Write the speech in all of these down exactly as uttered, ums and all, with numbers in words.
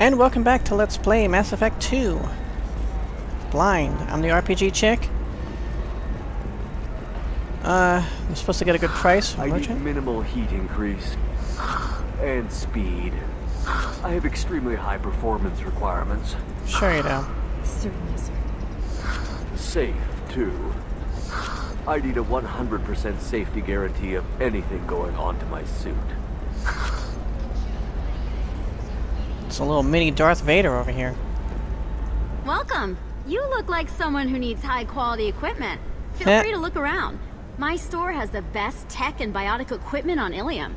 And welcome back to Let's Play Mass Effect two. Blind. I'm the R P G chick. Uh, I'm supposed to get a good price from I merchant? need minimal heat increase. And speed. I have extremely high performance requirements. Sure you do. Certainly, sir. Safe, too. I need a one hundred percent safety guarantee of anything going onto my suit. It's a little mini Darth Vader over here. Welcome. You look like someone who needs high-quality equipment. Feel Heh. free to look around. My store has the best tech and biotic equipment on Illium.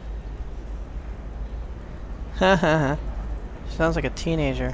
Haha. Sounds like a teenager.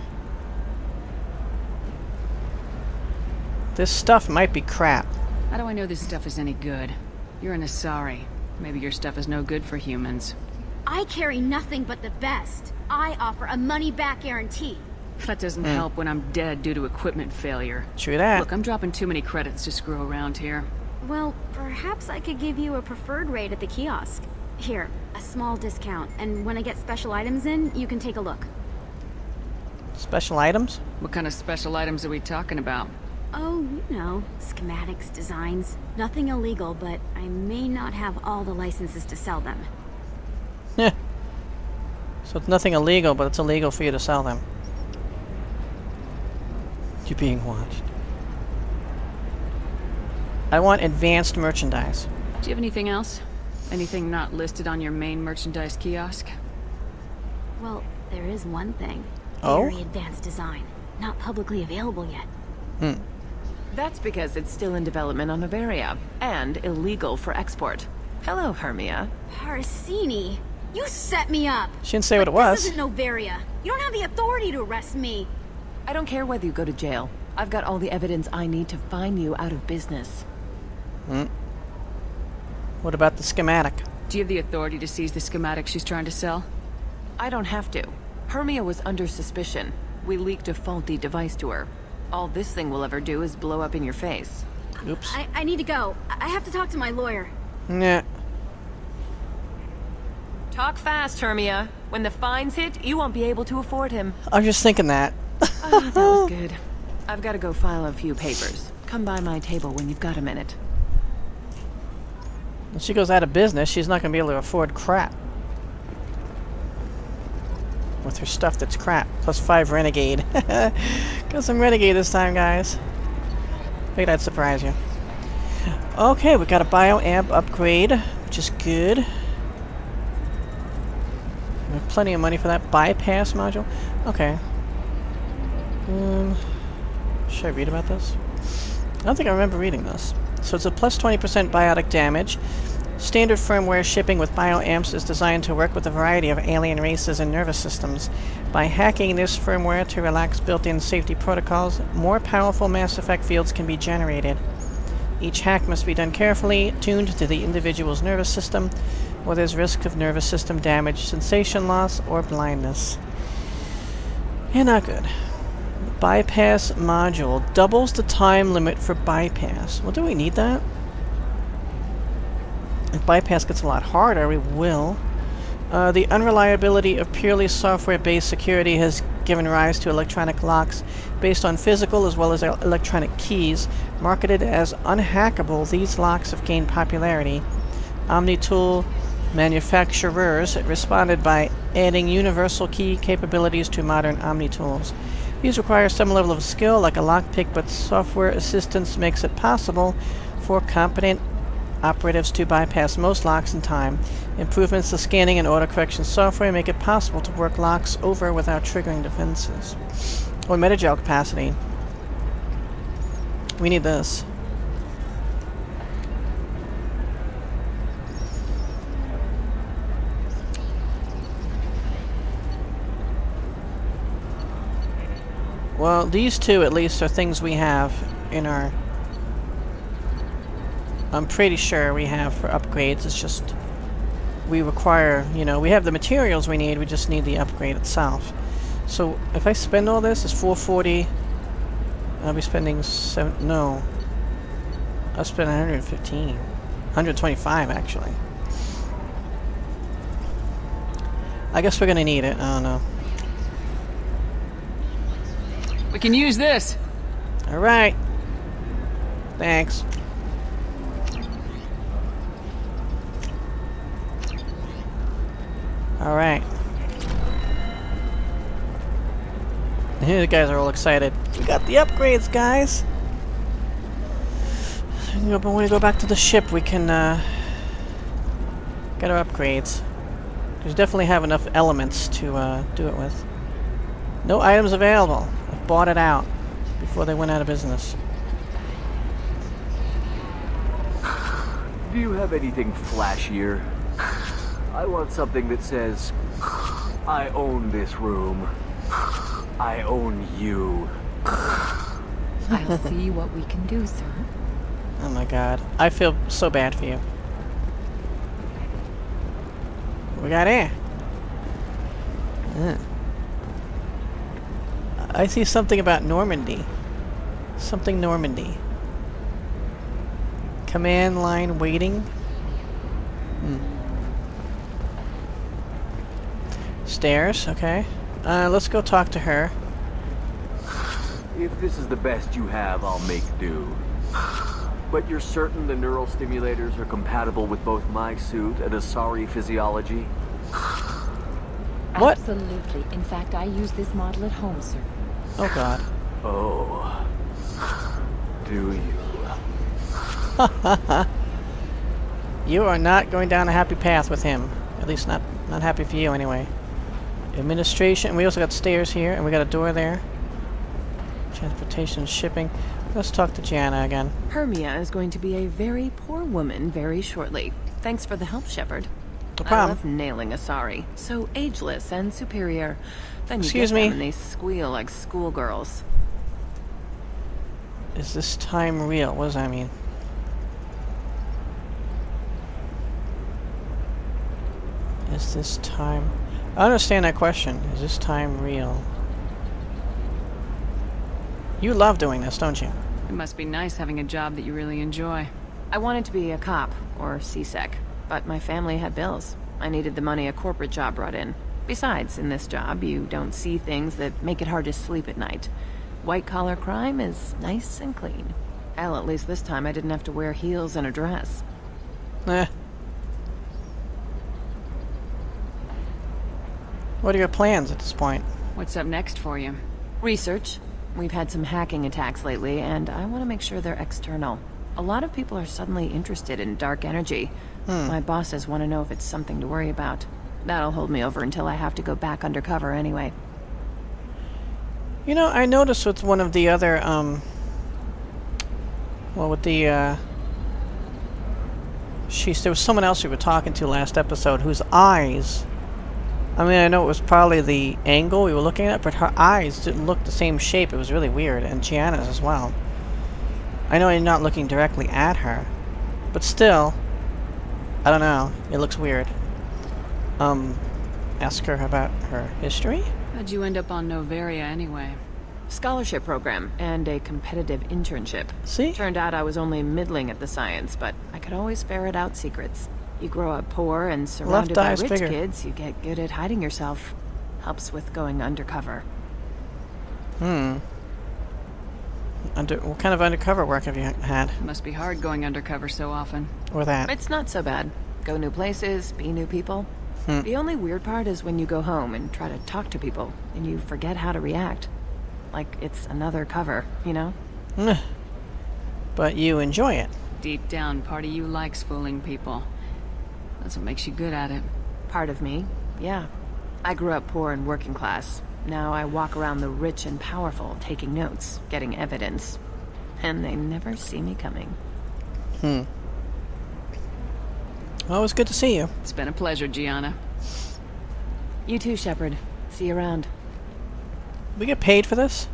This stuff might be crap. How do I know this stuff is any good? You're an Asari. Maybe your stuff is no good for humans. I carry nothing but the best. I offer a money-back guarantee. That doesn't Mm. help when I'm dead due to equipment failure. True that. Look, I'm dropping too many credits to screw around here. Well, perhaps I could give you a preferred rate at the kiosk. Here, a small discount, and when I get special items in, you can take a look. Special items? What kind of special items are we talking about? Oh, you know, schematics, designs. Nothing illegal, but I may not have all the licenses to sell them. Heh. So it's nothing illegal, but it's illegal for you to sell them. You're being watched. I want advanced merchandise. Do you have anything else? Anything not listed on your main merchandise kiosk? Well, there is one thing. Oh? Very advanced design. Not publicly available yet. Hmm. That's because it's still in development on Novaria, and illegal for export. Hello, Hermia. Parsini, you set me up! She didn't say But what it was. This isn't Novaria. You don't have the authority to arrest me. I don't care whether you go to jail. I've got all the evidence I need to find you out of business. Hmm. What about the schematic? Do you have the authority to seize the schematic she's trying to sell? I don't have to. Hermia was under suspicion. We leaked a faulty device to her. All this thing will ever do is blow up in your face. Oops. I, I need to go. I have to talk to my lawyer. Nah. Talk fast, Hermia. When the fines hit, you won't be able to afford him. I was just thinking that. Ah, that was good. I've got to go file a few papers. Come by my table when you've got a minute. When she goes out of business, she's not going to be able to afford crap. With her stuff that's crap. Plus five Renegade. Got some Renegade this time, guys. Figured I'd surprise you. Okay, we got a Bioamp upgrade, which is good. We have plenty of money for that bypass module. Okay. Um, should I read about this? I don't think I remember reading this. So it's a plus twenty percent biotic damage. Standard firmware shipping with bioamps is designed to work with a variety of alien races and nervous systems. By hacking this firmware to relax built-in safety protocols, more powerful Mass Effect fields can be generated. Each hack must be done carefully, tuned to the individual's nervous system, or there's risk of nervous system damage, sensation loss, or blindness. Yeah, not good. Bypass module doubles the time limit for bypass. Well, do we need that? If bypass gets a lot harder, we will. Uh, the unreliability of purely software-based security has given rise to electronic locks based on physical as well as electronic keys. Marketed as unhackable, these locks have gained popularity. Omni-tool manufacturers responded by adding universal key capabilities to modern Omni-tools. These require some level of skill, like a lockpick, but software assistance makes it possible for competent operatives to bypass most locks in time. Improvements to scanning and autocorrection software make it possible to work locks over without triggering defenses. Or metagel capacity. We need this. Well, these two at least are things we have in our... I'm pretty sure we have for upgrades. It's just we require, you know, we have the materials we need, we just need the upgrade itself. So if I spend all this, it's four forty. I'll be spending seven, no. I'll spend one hundred fifteen. one hundred twenty-five actually. I guess we're gonna need it, I don't know. We can use this. Alright. Thanks. Alright. Here the guys are all excited. We got the upgrades, guys! But when we go back to the ship, we can uh, get our upgrades. We definitely have enough elements to uh, do it with. No items available. I've bought it out before they went out of business. Do you have anything flashier? I want something that says, I own this room. I own you. I'll see what we can do, sir. Oh my god. I feel so bad for you. What we got here? Uh. I see something about Normandy. Something Normandy. Command line waiting. Hmm. Stairs, okay. Uh, let's go talk to her. If this is the best you have, I'll make do. But you're certain the neural stimulators are compatible with both my suit and Asari physiology? What? Absolutely. In fact, I use this model at home, sir. Oh god. Oh. Do you? You are not going down a happy path with him. At least not not happy for you anyway. Administration. We also got stairs here, and we got a door there. Transportation, shipping. Let's talk to Gianna again. Hermia is going to be a very poor woman very shortly. Thanks for the help, Shepard. No I problem. love nailing Asari. So ageless and superior. Then you Excuse get me. them and they squeal like schoolgirls. Is this time real? What does that mean? Is this time... I understand that question. Is this time real? You love doing this, don't you? It must be nice having a job that you really enjoy. I wanted to be a cop, or C SEC, but my family had bills. I needed the money a corporate job brought in. Besides, in this job, you don't see things that make it hard to sleep at night. White-collar crime is nice and clean. Hell, at least this time I didn't have to wear heels and a dress. Eh. What are your plans at this point? What's up next for you? Research. We've had some hacking attacks lately, and I want to make sure they're external. A lot of people are suddenly interested in dark energy. Hmm. My bosses want to know if it's something to worry about. That'll hold me over until I have to go back undercover anyway. You know, I noticed with one of the other, um... well, with the, uh... she's, there was someone else we were talking to last episode whose eyes... I mean, I know it was probably the angle we were looking at, but her eyes didn't look the same shape. It was really weird, and Gianna's as well. I know I'm not looking directly at her, but still, I don't know. It looks weird. Um, ask her about her history? How'd you end up on Novaria anyway? Scholarship program and a competitive internship. See? Turned out I was only middling at the science, but I could always ferret out secrets. You grow up poor and surrounded by eye's rich bigger. kids, you get good at hiding yourself. Helps with going undercover. Hmm. Under what kind of undercover work have you had? It must be hard going undercover so often. Or that? It's not so bad. Go new places, be new people. Hmm. The only weird part is when you go home and try to talk to people, and you forget how to react. Like it's another cover, you know? Meh. But you enjoy it. Deep down, part of you likes fooling people. That's what makes you good at it. Part of me, yeah. I grew up poor and working class. Now I walk around the rich and powerful, taking notes, getting evidence. And they never see me coming. Hmm. Well, it was good to see you. It's been a pleasure, Gianna. You too, Shepard. See you around. We get paid for this?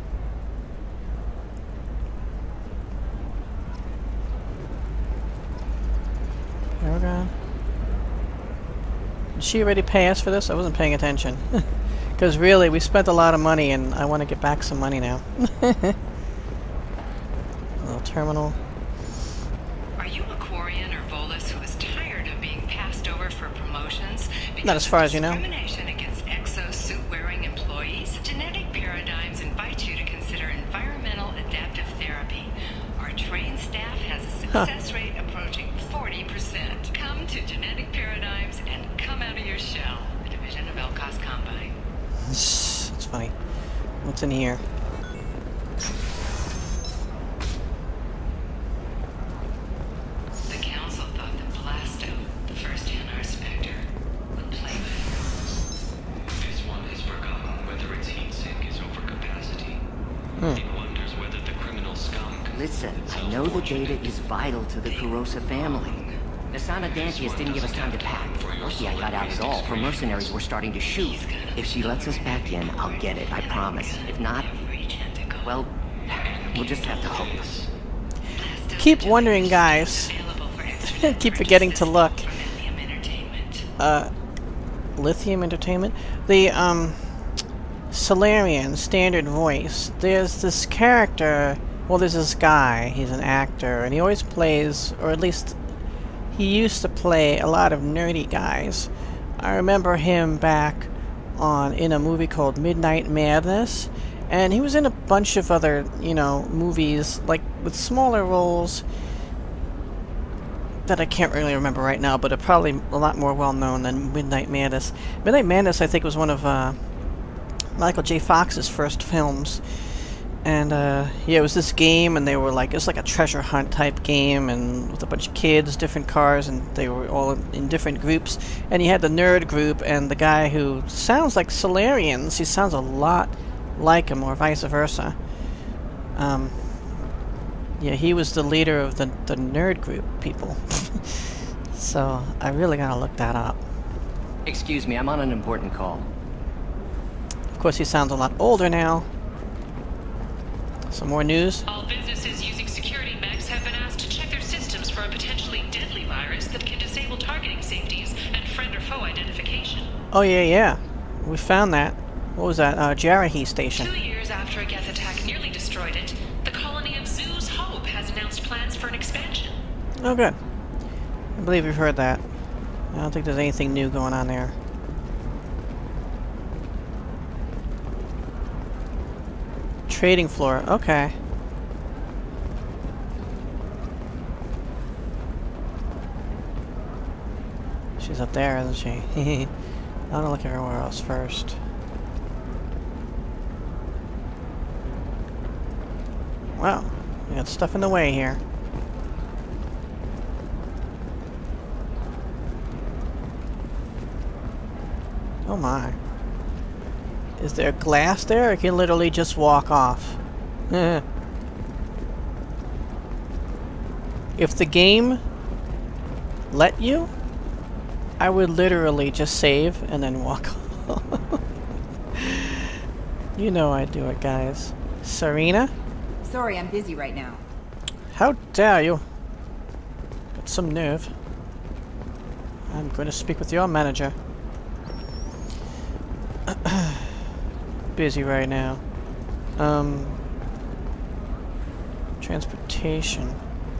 Krogan. Did she already pay us for this? I wasn't paying attention. Because really, we spent a lot of money and I want to get back some money now. A little terminal. Are you a Quarian or Volus who is tired of being passed over for promotions? Not as far as you know. Discrimination against exosuit-wearing employees. Genetic paradigms invite you to consider Success rate approaching forty percent. Come to Genetic Paradigms and come out of your shell. A division of Elcos Combine. It's funny. What's in here? The council thought that Blasto, the first Hanar Spectre, would play with it. This one has forgotten whether its heat sink is over capacity. Hmm. It wonders whether the criminal scum can Listen, I know the data is vital to the Kurosa family. Nasana Dantius didn't give us time to pack. Lucky I got out at all. Her mercenaries were starting to shoot. If she lets us back in, I'll get it, I promise. If not, well, we'll just have to hope. Keep wondering, guys. Keep forgetting to look. Uh, Lithium Entertainment? The, um, Solarian standard voice. There's this character, well, there's this guy, he's an actor, and he always plays, or at least he used to play a lot of nerdy guys. I remember him back on in a movie called Midnight Madness, and he was in a bunch of other, you know, movies, like, with smaller roles that I can't really remember right now, but are probably a lot more well-known than Midnight Madness. Midnight Madness, I think, was one of, uh, Michael J. Fox's first films. And, uh, yeah, it was this game, and they were like, it was like a treasure hunt type game, and with a bunch of kids, different cars, and they were all in, in different groups. And you had the nerd group, and the guy who sounds like Solarians, he sounds a lot like him, or vice versa. Um, yeah, he was the leader of the, the nerd group people. So, I really gotta look that up. Excuse me, I'm on an important call. Of course, he sounds a lot older now. Some more news? All businesses using security mechs have been asked to check their systems for a potentially deadly virus that can disable targeting safeties and friend or foe identification. Oh, yeah, yeah. We found that. What was that? Uh, Jarahi Station. Two years after a Geth attack nearly destroyed it, the colony of Zoo's Hope has announced plans for an expansion. Oh, good. I believe we've heard that. I don't think there's anything new going on there. Trading floor, okay. She's up there, isn't she? I want to look everywhere else first. Wow, we got stuff in the way here. Oh my. Is there glass there? I can literally just walk off. If the game let you, I would literally just save and then walk off. You know I do it, guys. Serena? Sorry, I'm busy right now. How dare you? Got some nerve. I'm going to speak with your manager. Busy right now. Um, transportation.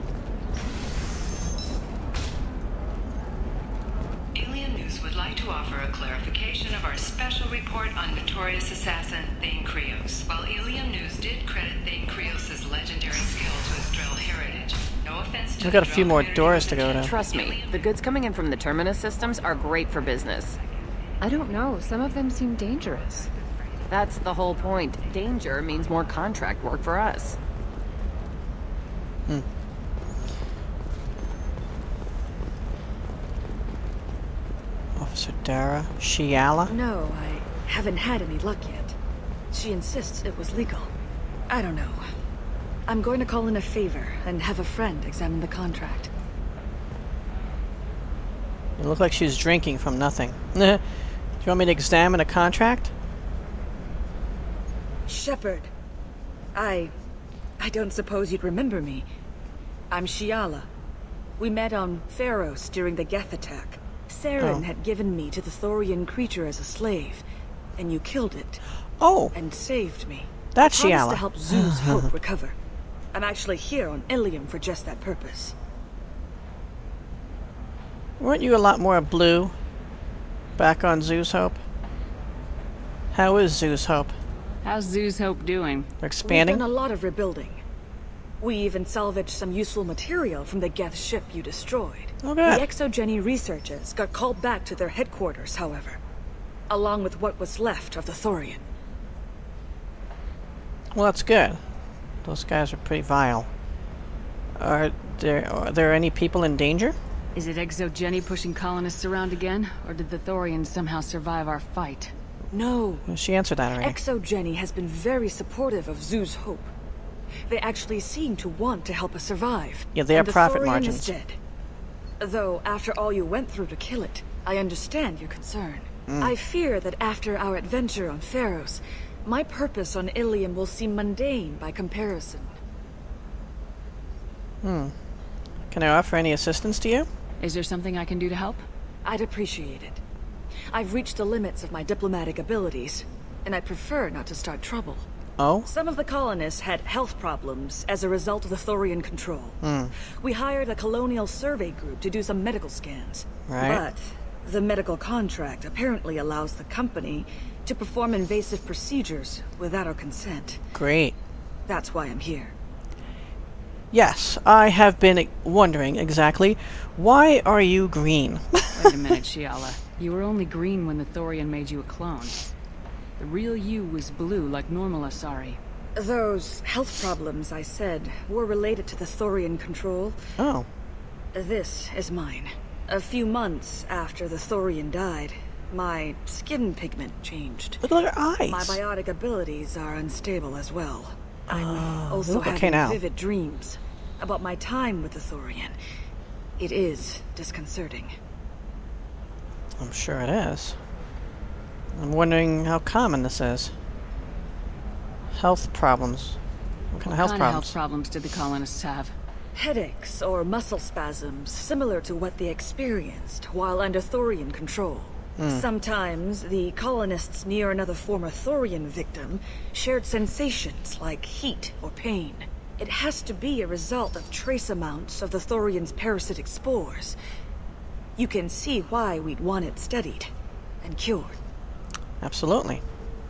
Alien News would like to offer a clarification of our special report on notorious assassin Thane Krios. While Illium News did credit Thane Krios' legendary skill to his Drell heritage, no offense to We've got a the few Drell more community doors with to go to. Trust me, the goods coming in from the Terminus systems are great for business. I don't know. Some of them seem dangerous. That's the whole point. Danger means more contract work for us. Hmm. Officer Dara Shiala? No, I haven't had any luck yet. She insists it was legal. I don't know. I'm going to call in a favor and have a friend examine the contract. You look like she's drinking from nothing. Do you want me to examine a contract? Shepard. I... I don't suppose you'd remember me. I'm Shiala. We met on Pharos during the Geth attack. Saren Oh. had given me to the Thorian creature as a slave, and you killed it. Oh! And saved me. That's I promised Shiala. to help Zoo's Hope recover. I'm actually here on Illium for just that purpose. Weren't you a lot more blue back on Zeus Hope? How is Zeus Hope? How's Zoo's Hope doing? They're expanding? We've done a lot of rebuilding. We even salvaged some useful material from the Geth ship you destroyed. Oh, good. The Exogeny researchers got called back to their headquarters, however, along with what was left of the Thorian. Well, that's good. Those guys are pretty vile. Are there are there any people in danger? Is it Exogeny pushing colonists around again, or did the Thorians somehow survive our fight? No. Well, she answered that already. Exogeny has been very supportive of Zoo's hope. They actually seem to want to help us survive. Yeah, they have and profit the Thorian margins. is dead. Though, after all you went through to kill it, I understand your concern. Mm. I fear that after our adventure on Pharos, my purpose on Illium will seem mundane by comparison. Hmm. Can I offer any assistance to you? Is there something I can do to help? I'd appreciate it. I've reached the limits of my diplomatic abilities, and I prefer not to start trouble. Oh? Some of the colonists had health problems as a result of the Thorian control. Hmm. We hired a colonial survey group to do some medical scans. Right. But the medical contract apparently allows the company to perform invasive procedures without our consent. Great. That's why I'm here. Yes, I have been wondering exactly, why are you green? Wait a minute, Shiala. You were only green when the Thorian made you a clone. The real you was blue, like normal Asari. Those health problems I said were related to the Thorian control. Oh. This is mine. A few months after the Thorian died, my skin pigment changed. Look at her eyes. My biotic abilities are unstable as well. I'm Oh, also look okay having now. vivid dreams about my time with the Thorian. It is disconcerting. I'm sure it is. I'm wondering how common this is. Health problems. What kind of health What kind of problems? health problems did the colonists have? Headaches or muscle spasms similar to what they experienced while under Thorian control. Mm. Sometimes the colonists near another former Thorian victim shared sensations like heat or pain. It has to be a result of trace amounts of the Thorian's parasitic spores. You can see why we'd want it studied and cured. Absolutely.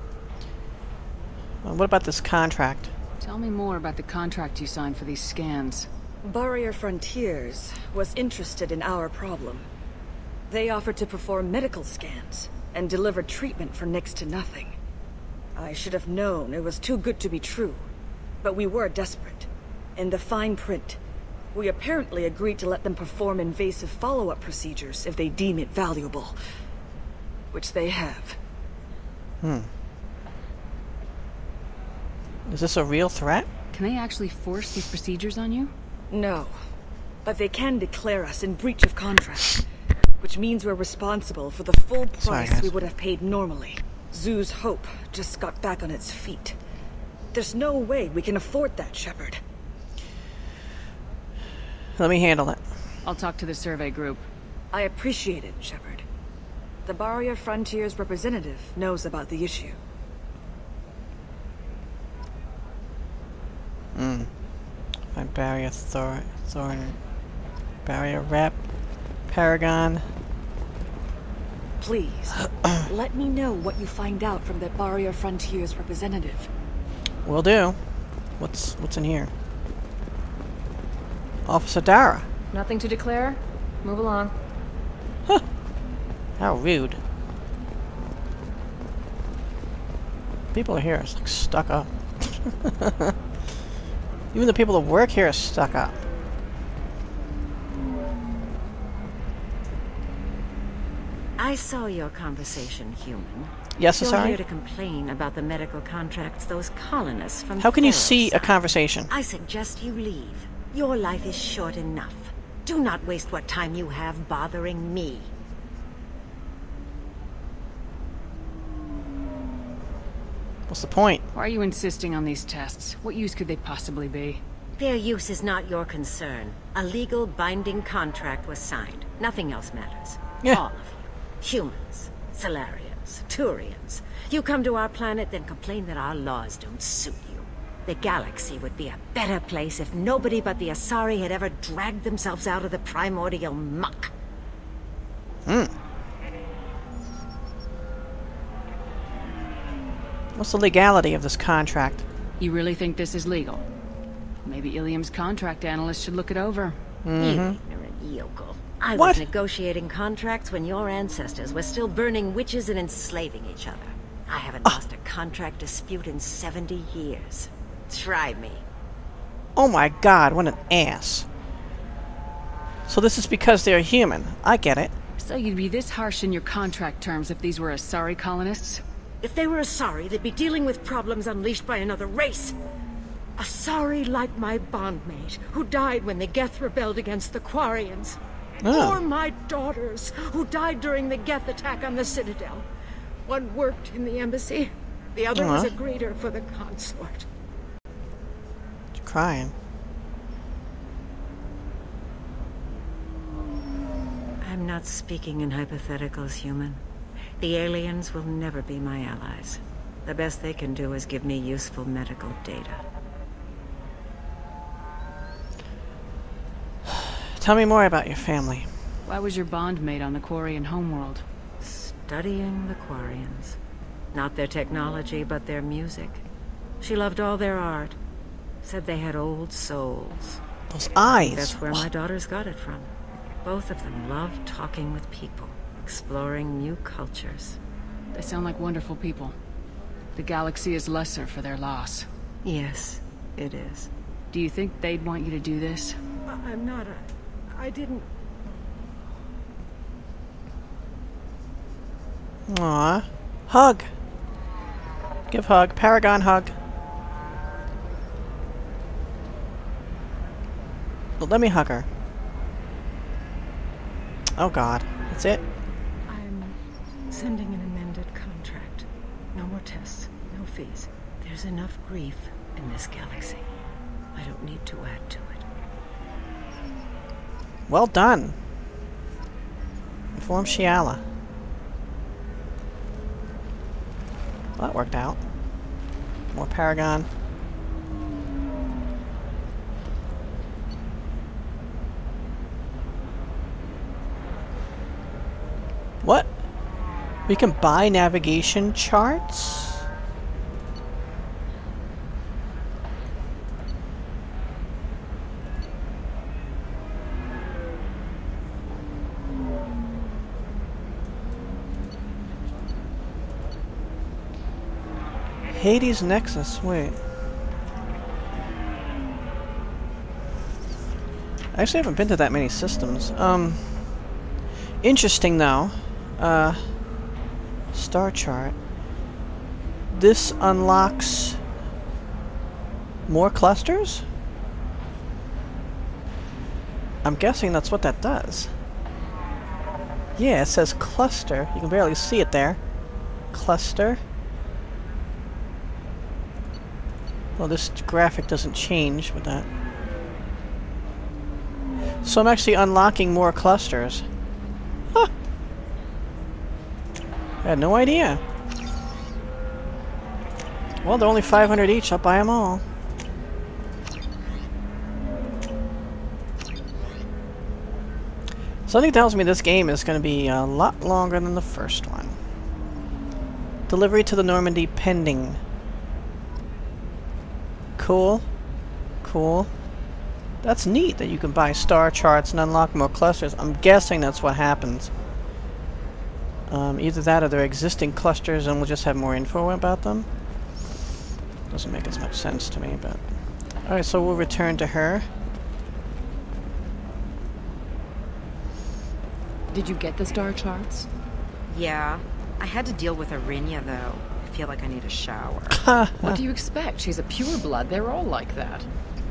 Well, what about this contract? Tell me more about the contract you signed for these scans. Bioware Frontiers was interested in our problem. They offered to perform medical scans and deliver treatment for next to nothing. I should have known it was too good to be true, but we were desperate. In the fine print, we apparently agreed to let them perform invasive follow-up procedures if they deem it valuable, which they have. Hmm. Is this a real threat? Can they actually force these procedures on you? No, but they can declare us in breach of contract, which means we're responsible for the full Sorry, price guys. we would have paid normally. Zoo's hope just got back on its feet. There's no way we can afford that, Shepard. Let me handle it. I'll talk to the survey group. I appreciate it, Shepard. The Bioware Frontiers representative knows about the issue. Hmm. Find barrier, Thor, Thorn, barrier rep, Paragon. Please, let me know what you find out from the Bioware Frontiers representative. Will do. What's what's in here? Officer Dara. Nothing to declare? Move along. Huh. How rude. People are here are like stuck up. Even the people that work here are stuck up. I saw your conversation, human. Yes, You're Asari? here to complain about the medical contracts those colonists from How can you Pharos see a signed. conversation? I suggest you leave. Your life is short enough. Do not waste what time you have bothering me. What's the point? Why are you insisting on these tests? What use could they possibly be? Their use is not your concern. A legal binding contract was signed. Nothing else matters. Yeah. All of you. Humans, Salarians, Turians. You come to our planet, then complain that our laws don't suit you. The galaxy would be a better place if nobody but the Asari had ever dragged themselves out of the primordial muck. Hmm. What's the legality of this contract? You really think this is legal? Maybe Illium's contract analyst should look it over. Mm-hmm. You ignorant yokel. I What? was negotiating contracts when your ancestors were still burning witches and enslaving each other. I haven't lost a contract dispute in seventy years. Try me. Oh my god, what an ass. So this is because they're human. I get it. So you'd be this harsh in your contract terms if these were Asari colonists? If they were Asari, they'd be dealing with problems unleashed by another race. Asari like my bondmate, who died when the Geth rebelled against the Quarians. Oh. Or my daughters, who died during the Geth attack on the Citadel. One worked in the embassy, the other Uh-huh. was a greeter for the consort. You're crying. I'm not speaking in hypotheticals, human. The aliens will never be my allies. The best they can do is give me useful medical data. Tell me more about your family. Why was your bondmate on the Quarian homeworld? Studying the Quarians. Not their technology, but their music. She loved all their art. Said they had old souls. Those eyes. That's where my daughters got it from. Both of them loved talking with people, exploring new cultures. They sound like wonderful people. The galaxy is lesser for their loss. Yes, it is. Do you think they'd want you to do this? I'm not a... I didn't... Aw. Hug. Give hug. Paragon hug. Well, let me hug her. Oh god. That's it? I'm sending an amended contract. No more tests, no fees. There's enough grief in this galaxy. I don't need to add to it. Well done. Inform Shiala. Well, that worked out. More Paragon. What? We can buy navigation charts? Hades Nexus, wait. I actually haven't been to that many systems. Um, interesting though. Uh, star chart. This unlocks more clusters? I'm guessing that's what that does. Yeah, it says cluster. You can barely see it there. Cluster. Well, this graphic doesn't change with that. So I'm actually unlocking more clusters. Huh. I had no idea. Well, they're only five hundred each. I'll buy them all. Something tells me this game is going to be a lot longer than the first one. Delivery to the Normandy pending. Cool. Cool. That's neat that you can buy star charts and unlock more clusters. I'm guessing that's what happens. Um, either that or they're existing clusters and we'll just have more info about them. Doesn't make as much sense to me, but... Alright, so we'll return to her. Did you get the star charts? Yeah. I had to deal with Arinya, though. I feel like I need a shower. What do you expect? She's a pureblood. They're all like that.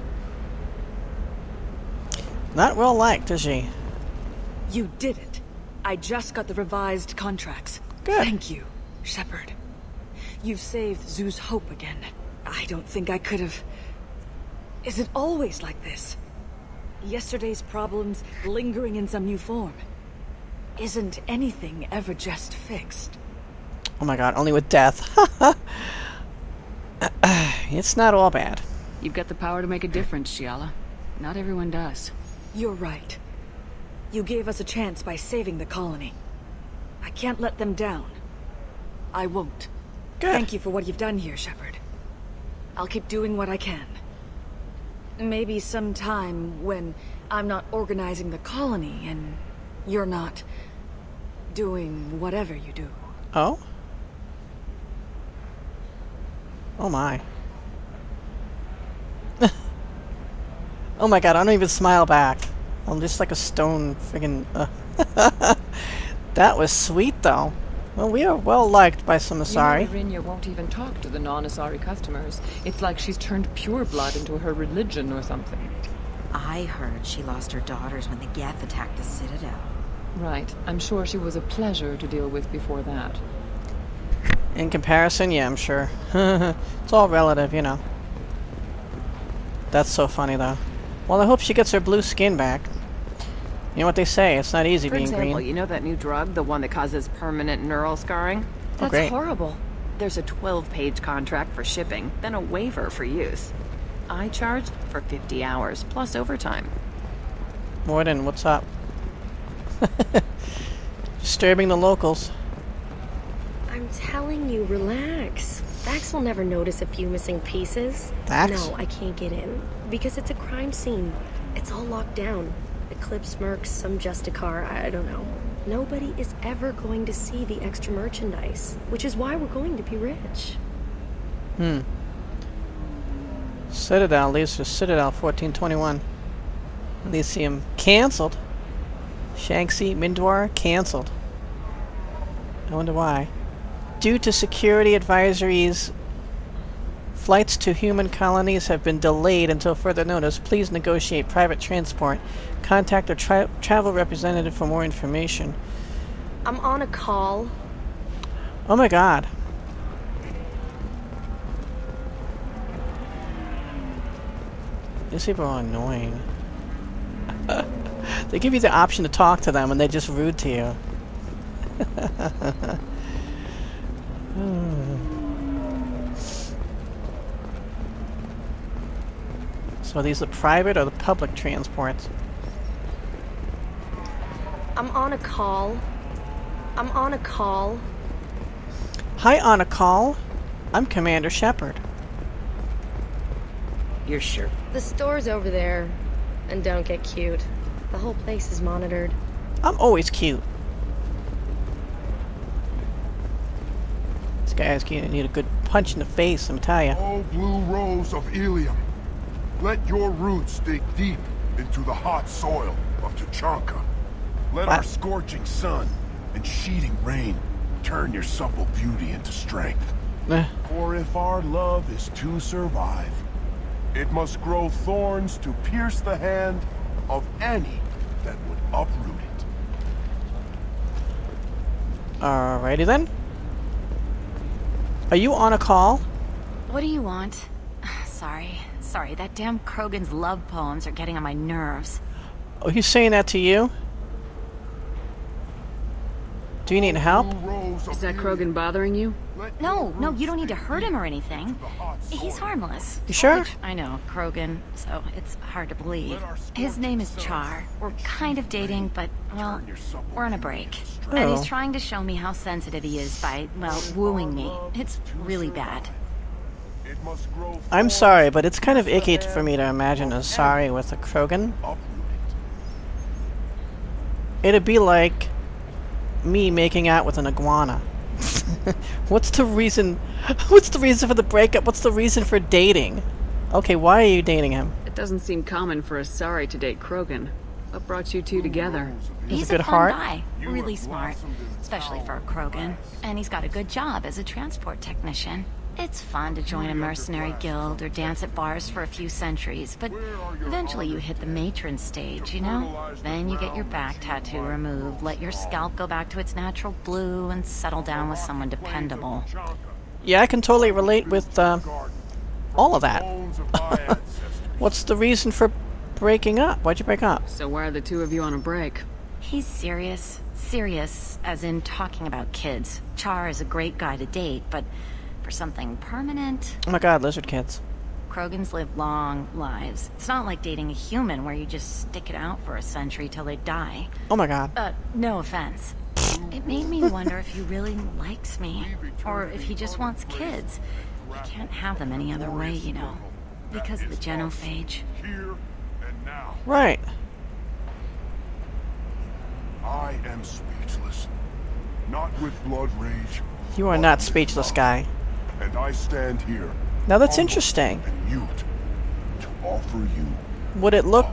Not well liked, is she? You did it. I just got the revised contracts. Good. Thank you, Shepard. You've saved Zoo's hope again. I don't think I could have... Is it always like this? Yesterday's problems lingering in some new form. Isn't anything ever just fixed? Oh my god, only with death. It's not all bad. You've got the power to make a difference, Shiala. Not everyone does. You're right. You gave us a chance by saving the colony. I can't let them down. I won't. Good. Thank you for what you've done here, Shepard. I'll keep doing what I can. Maybe sometime when I'm not organizing the colony and you're not doing whatever you do. Oh? Oh my. Oh my god, I don't even smile back. I'm just like a stone friggin' uh. That was sweet though. Well, we are well liked by some Asari. You know, Irinia won't even talk to the non-Asari customers. It's like she's turned pure blood into her religion or something. I heard she lost her daughters when the Geth attacked the Citadel. Right. I'm sure she was a pleasure to deal with before that. In comparison, yeah, I'm sure. It's all relative, you know. That's so funny though. Well, I hope she gets her blue skin back. You know what they say, it's not easy For being example, green. you know that new drug, the one that causes permanent neural scarring? Oh, That's great. horrible. There's a twelve page contract for shipping, then a waiver for use. I charged for fifty hours, plus overtime. Morden, what's up? Disturbing the locals. I'm telling you, relax. Vax will never notice a few missing pieces. Vax? No, I can't get in. Because it's a crime scene. It's all locked down. Eclipse mercs, some Justicar, I, I don't know. Nobody is ever going to see the extra merchandise, which is why we're going to be rich. Hmm. Citadel leaves for Citadel fourteen twenty-one. Elysium cancelled. Shanxi Mindwar cancelled. I wonder why. Due to security advisories, flights to human colonies have been delayed until further notice. Please negotiate private transport. Contact a tra travel representative for more information. I'm on a call. Oh my god. These people are annoying. They give you the option to talk to them and they're just rude to you. So are these the private or the public transports? I'm on a call. I'm on a call. Hi, on a call. I'm Commander Shepard. You're sure? The store's over there. And don't get cute. The whole place is monitored. I'm always cute. This guy's gonna need a good punch in the face, I'm telling you. Oh, blue rose of Illium. Let your roots dig deep into the hot soil of Tuchanka. Let What? our scorching sun and sheeting rain turn your supple beauty into strength. Eh. For if our love is to survive, it must grow thorns to pierce the hand of any that would uproot it. Alrighty then. Are you on a call? What do you want? Sorry. Sorry, that damn Krogan's love poems are getting on my nerves. Oh, he's saying that to you? Do you need help? Is that Krogan bothering you? No, no, you don't need to hurt him or anything. He's harmless. You sure? Which, I know, Krogan, so it's hard to believe. His name is Char. We're kind of dating, but, well, we're on a break. Oh. And he's trying to show me how sensitive he is by, well, wooing me. It's really bad. I'm sorry, but it's kind of icky for me to imagine Asari with a Krogan. It'd be like me making out with an iguana. What's the reason? What's the reason for the breakup? What's the reason for dating? Okay, why are you dating him? It doesn't seem common for Asari to date Krogan. What brought you two together? He's He's a good a fun heart. guy, really smart, especially for a Krogan. And he's got a good job as a transport technician. It's fun to join a mercenary guild or dance at bars for a few centuries, but eventually you hit the matron stage, you know? Then you get your back tattoo removed, let your scalp go back to its natural blue, and settle down with someone dependable. Yeah, I can totally relate with uh, all of that. What's the reason for breaking up? Why'd you break up? So why are the two of you on a break? He's serious. Serious, as in talking about kids. Char is a great guy to date, but for something permanent... Oh my god, lizard kids. Krogans live long lives. It's not like dating a human where you just stick it out for a century till they die. Oh my god. Uh, no offense. It made me wonder if he really likes me, or if he just wants kids. He can't have them any other way, you know. Because of the genophage. Here and now. Right. I am speechless. Not with blood rage. You are but not with speechless, love. guy. And I stand here. Now that's humble interesting. And mute to offer you. Would it look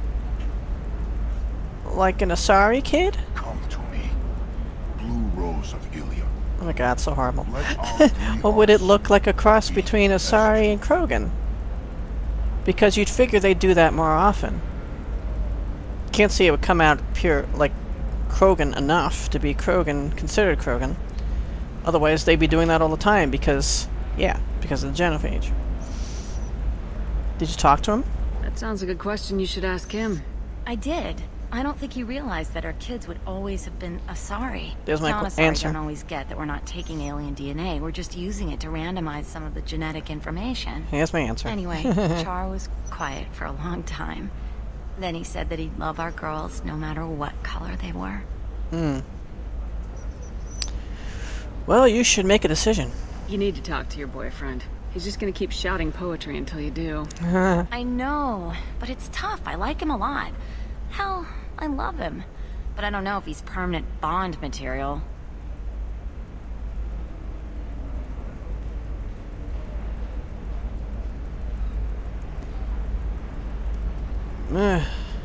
like an Asari kid? Come to me, Blue Rose of Illium. Oh my god, so horrible. Let our three Or would it hearts look like a cross beat between as Asari and Krogan? Because you'd figure they'd do that more often. Can't see it would come out pure, like, Krogan enough to be Krogan, considered Krogan. Otherwise, they'd be doing that all the time because, yeah, because of the genophage. Did you talk to him? That sounds like a question you should ask him. I did. I don't think he realized that our kids would always have been Asari. There's my Non-Asari answer. don't always get that we're not taking alien D N A. We're just using it to randomize some of the genetic information. Here's my answer. Anyway, Char was quiet for a long time. Then he said that he'd love our girls no matter what color they were. Hmm. Well, you should make a decision. You need to talk to your boyfriend. He's just gonna keep shouting poetry until you do. I know, but it's tough. I like him a lot. Hell, I love him. But I don't know if he's permanent Bond material. Ugh.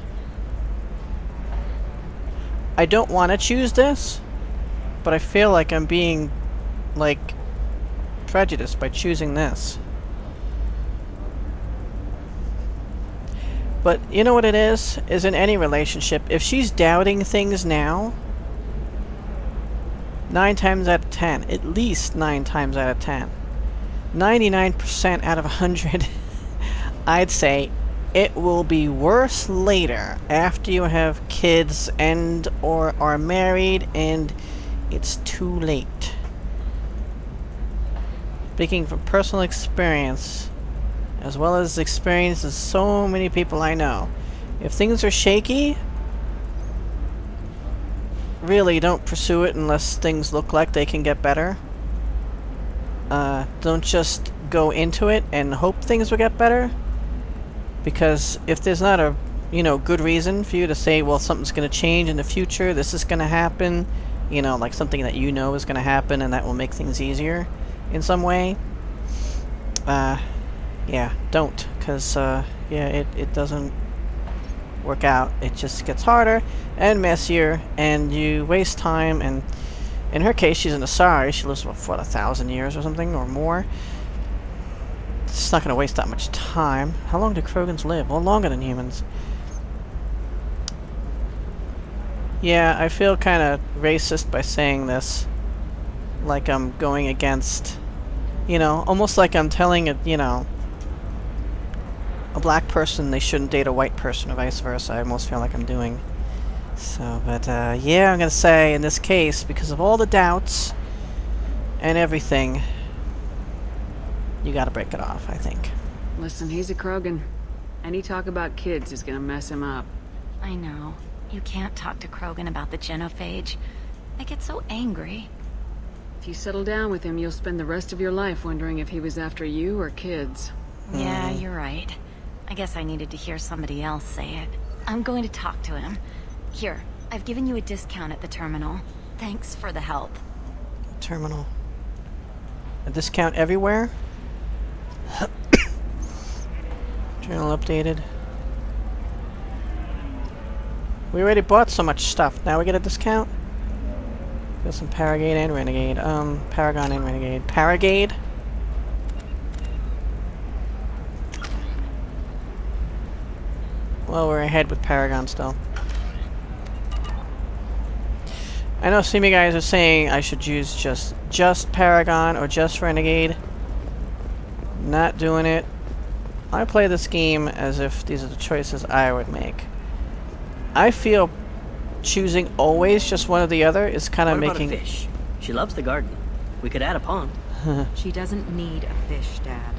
I don't want to choose this, but I feel like I'm being, like, prejudiced by choosing this. But you know what it is? Is in any relationship, if she's doubting things now, nine times out of ten, at least nine times out of ten, ninety-nine percent out of a hundred, I'd say it will be worse later after you have kids and or are married and it's too late. Speaking from personal experience, as well as experiences so many people I know, if things are shaky, really don't pursue it unless things look like they can get better. Uh, don't just go into it and hope things will get better. Because if there's not a, you know, good reason for you to say, well, something's going to change in the future, this is going to happen, you know, like something that you know is going to happen and that will make things easier in some way, uh, yeah, don't. Because, uh, yeah, it, it doesn't work out. It just gets harder and messier, and you waste time, and in her case, she's an Asari. She lives, what, for a thousand years or something, or more. It's not going to waste that much time. How long do Krogans live? Well, longer than humans. Yeah, I feel kind of racist by saying this. Like I'm going against, you know, almost like I'm telling a, you know, a black person they shouldn't date a white person or vice versa. I almost feel like I'm doing. So, but, uh, yeah, I'm going to say in this case, because of all the doubts and everything, you gotta break it off, I think. Listen, he's a Krogan. Any talk about kids is gonna mess him up. I know. You can't talk to Krogan about the genophage. I get so angry. If you settle down with him, you'll spend the rest of your life wondering if he was after you or kids. Yeah, you're right. I guess I needed to hear somebody else say it. I'm going to talk to him. Here, I've given you a discount at the terminal. Thanks for the help. Terminal. A discount everywhere? Journal updated. We already bought so much stuff. Now we get a discount? Got some Paragade and Renegade. Um, Paragon and Renegade. Paragade? Well, we're ahead with Paragon still. I know some of you guys are saying I should use just just Paragon or just Renegade. Not doing it. I play this game as if these are the choices I would make. I feel choosing always just one or the other is kind of making... What about a fish? She loves the garden. We could add a pond. She doesn't need a fish, Dad.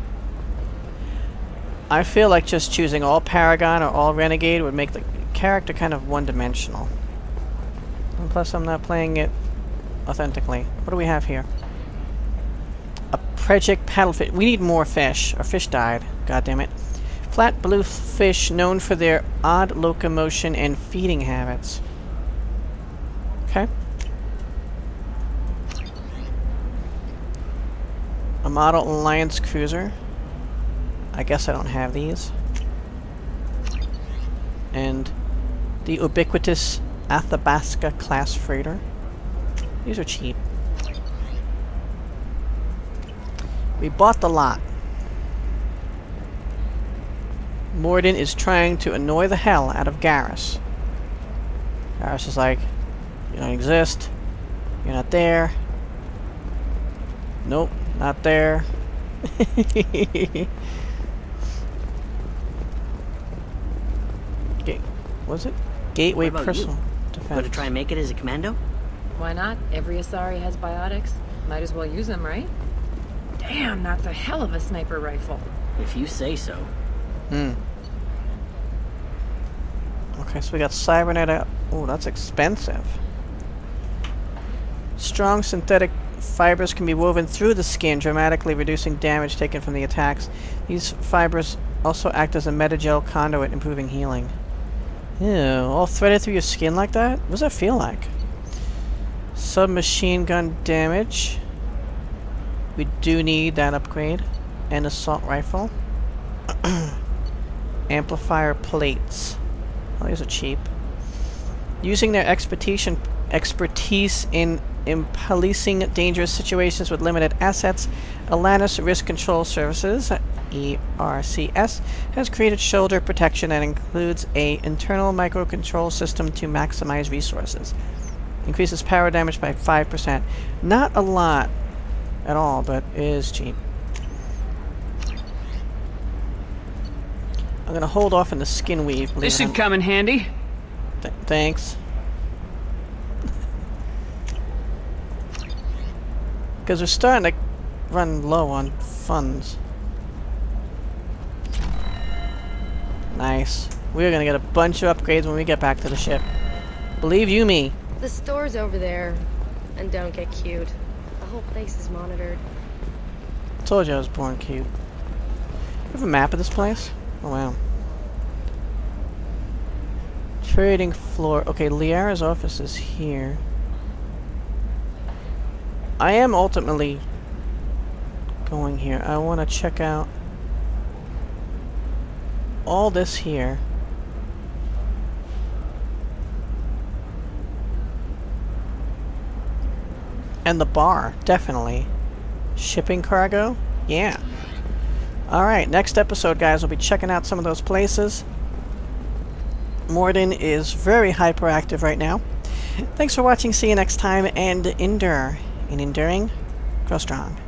I feel like just choosing all Paragon or all Renegade would make the character kind of one-dimensional. And plus I'm not playing it authentically. What do we have here? A Pregic paddlefish. We need more fish. Our fish died. God damn it. Flat blue fish known for their odd locomotion and feeding habits. Okay. A model Alliance cruiser. I guess I don't have these. And the ubiquitous Athabasca class freighter. These are cheap. We bought the lot. Morden is trying to annoy the hell out of Garrus. Garrus is like, you don't exist. You're not there. Nope, not there. Ga- what's it? Gateway What about personal you? defense. Want to try and make it as a commando? Why not? Every Asari has biotics. Might as well use them, right? Damn, that's a hell of a sniper rifle. If you say so. Hmm. Okay, so we got cybernet. Oh, that's expensive. Strong synthetic fibers can be woven through the skin, dramatically reducing damage taken from the attacks. These fibers also act as a metagel conduit, improving healing. Ew, all threaded through your skin like that? What does that feel like? Submachine gun damage. We do need that upgrade. And assault rifle. Amplifier plates. Oh, these are cheap. Using their expertise in, expertise in, in policing dangerous situations with limited assets, Atlantis Risk Control Services, E R C S, has created shoulder protection that includes a internal microcontrol system to maximize resources. Increases power damage by five percent. Not a lot at all, but it is cheap. I'm gonna hold off on the skin weave. This should come in handy. Th thanks. Because we're starting to run low on funds. Nice. We're gonna get a bunch of upgrades when we get back to the ship. Believe you me. The store's over there. And don't get cute. The whole place is monitored. Told you I was born cute. You have a map of this place? Oh wow. Trading floor. Okay, Liara's office is here. I am ultimately going here. I want to check out all this here. And the bar, definitely. Shipping cargo? Yeah. Alright, next episode, guys, we'll be checking out some of those places. Morden is very hyperactive right now. Thanks for watching, see you next time, and endure. In enduring, grow strong.